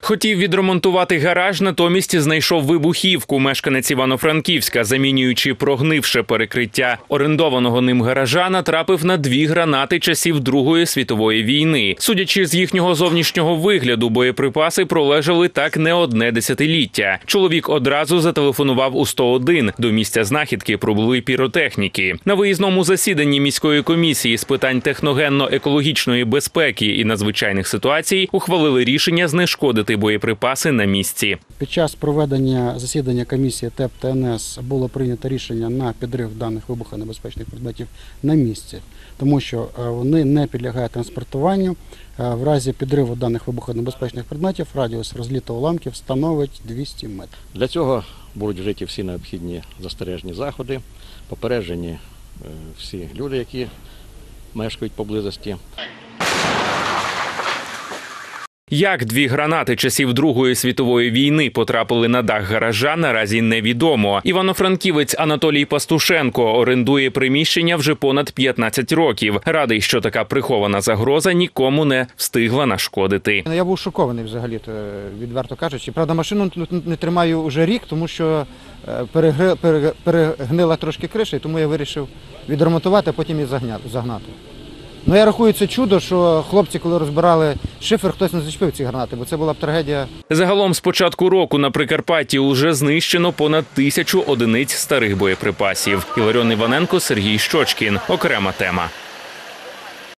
Хотів відремонтувати гараж, натомість знайшов вибухівку. Мешканець Івано-Франківська, замінюючи прогнивше перекриття орендованого ним гаража, натрапив на 2 гранати часів Другої світової війни. Судячи з їхнього зовнішнього вигляду, боєприпаси пролежали так не одне десятиліття. Чоловік одразу зателефонував у 101. До місця знахідки прибули піротехніки. На виїзному засіданні міської комісії з питань техногенно-екологічної безпеки і надзвичайних ситуацій ухвалили рішення знешкодити боєприпаси на місці. Під час проведення засідання комісії ТЕП ТНС було прийнято рішення на підрив даних вибухонебезпечних предметів на місці, тому що вони не підлягають транспортуванню. В разі підриву даних вибухонебезпечних предметів радіус розліту уламків становить 200 метрів. Для цього будуть вжиті всі необхідні застережні заходи, попереджені всі люди, які мешкають поблизості. Як 2 гранати часів Другої світової війни потрапили на дах гаража, наразі невідомо. Івано-франківець Анатолій Пастушенко орендує приміщення вже понад 15 років. Радий, що така прихована загроза нікому не встигла нашкодити. Я був шокований взагалі, відверто кажучи. Правда, машину не тримаю вже рік, тому що перегнила трошки криша, і тому я вирішив відремонтувати, а потім її загнати. Ну, я рахую, це чудо, що хлопці, коли розбирали шифер, хтось не зачепив ці гранати, бо це була б трагедія. Загалом з початку року на Прикарпатті уже знищено понад 1000 одиниць старих боєприпасів. Іларіон Іваненко, Сергій Щочкін. Окрема тема.